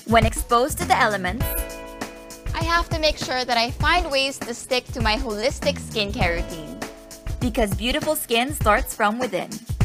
When exposed to the elements, I have to make sure that I find ways to stick to my holistic skincare routine. because beautiful skin starts from within.